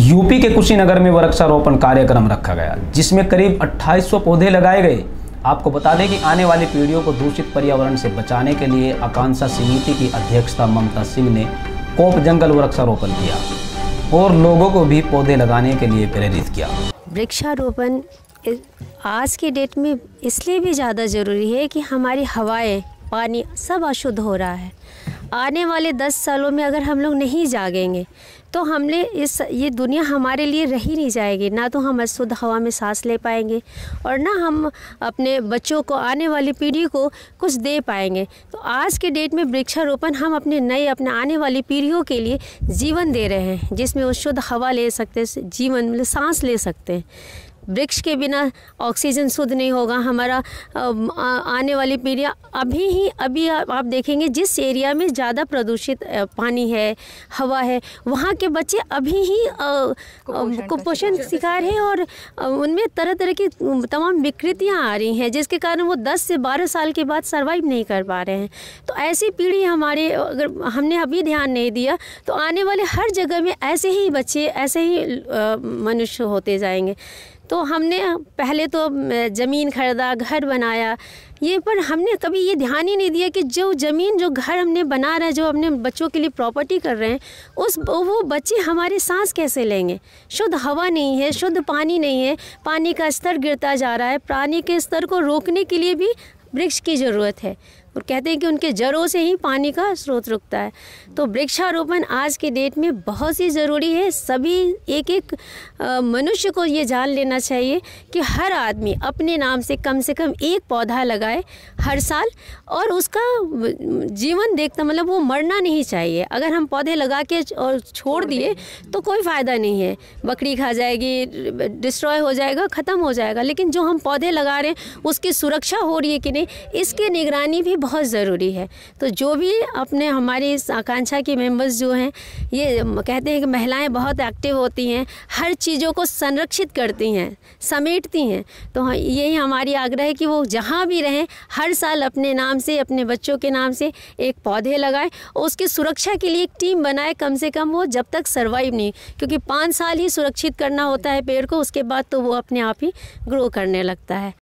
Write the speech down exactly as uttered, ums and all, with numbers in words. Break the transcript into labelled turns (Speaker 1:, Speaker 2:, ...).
Speaker 1: UP के कुशीनगर में वृक्षारोपण कार्यक्रम रखा गया, जिसमें करीब अट्ठाईस सौ पौधे लगाए गए। आपको बता दें कि आने वाली पीढ़ियों को दूषित पर्यावरण से बचाने के लिए आकांक्षा समिति की अध्यक्षता ममता सिंह ने कोप जंगल वृक्षारोपण किया और लोगों को भी पौधे लगाने के लिए प्रेरित किया।
Speaker 2: वृक्षारोपण आज की डेट में इसलिए भी ज़्यादा ज़रूरी है कि हमारी हवाएं, पानी सब अशुद्ध हो रहा है। आने वाले दस सालों में अगर हम लोग नहीं जागेंगे तो हमने इस ये दुनिया हमारे लिए रही नहीं जाएगी। ना तो हम शुद्ध हवा में सांस ले पाएंगे और ना हम अपने बच्चों को, आने वाली पीढ़ी को कुछ दे पाएंगे। तो आज के डेट में वृक्षारोपण हम अपने नए अपने आने वाली पीढ़ियों के लिए जीवन दे रहे हैं, जिसमें वो शुद्ध हवा ले सकते हैं, जीवन मतलब सांस ले सकते हैं। वृक्ष के बिना ऑक्सीजन शुद्ध नहीं होगा। हमारा आने वाली पीढ़ियाँ अभी ही अभी आप देखेंगे जिस एरिया में ज़्यादा प्रदूषित पानी है, हवा है, वहाँ के बच्चे अभी ही कुपोषण शिकार हैं और उनमें तरह तरह की तमाम विकृतियाँ आ रही हैं, जिसके कारण वो दस से बारह साल के बाद सर्वाइव नहीं कर पा रहे हैं। तो ऐसी पीढ़ी हमारे, अगर हमने अभी ध्यान नहीं दिया तो आने वाले हर जगह में ऐसे ही बच्चे, ऐसे ही मनुष्य होते जाएंगे। तो हमने पहले तो ज़मीन खरीदा, घर बनाया, ये पर हमने कभी ये ध्यान ही नहीं दिया कि जो ज़मीन, जो घर हमने बना रहे हैं, जो अपने बच्चों के लिए प्रॉपर्टी कर रहे हैं, उस वो बच्चे हमारे सांस कैसे लेंगे। शुद्ध हवा नहीं है, शुद्ध पानी नहीं है, पानी का स्तर गिरता जा रहा है। पानी के स्तर को रोकने के लिए भी वृक्ष की ज़रूरत है और कहते हैं कि उनके जड़ों से ही पानी का स्रोत रुकता है। तो वृक्षारोपण आज के डेट में बहुत ही ज़रूरी है। सभी एक एक मनुष्य को ये जान लेना चाहिए कि हर आदमी अपने नाम से कम से कम एक पौधा लगाए हर साल, और उसका जीवन देखता, मतलब वो मरना नहीं चाहिए। अगर हम पौधे लगा के और छोड़ दिए तो कोई फ़ायदा नहीं है, बकरी खा जाएगी, डिस्ट्रॉय हो जाएगा, ख़त्म हो जाएगा। लेकिन जो हम पौधे लगा रहे हैं उसकी सुरक्षा हो रही है कि नहीं, इसकी निगरानी भी बहुत ज़रूरी है। तो जो भी अपने हमारी इस आकांक्षा के मेंबर्स जो हैं, ये कहते हैं कि महिलाएं बहुत एक्टिव होती हैं, हर चीज़ों को संरक्षित करती हैं, समेटती हैं। तो यही हमारी आग्रह है कि वो जहाँ भी रहें हर साल अपने नाम से, अपने बच्चों के नाम से एक पौधे लगाएं और उसकी सुरक्षा के लिए एक टीम बनाए, कम से कम वो जब तक सर्वाइव नहीं, क्योंकि पाँच साल ही सुरक्षित करना होता है पेड़ को, उसके बाद तो वो अपने आप ही ग्रो करने लगता है।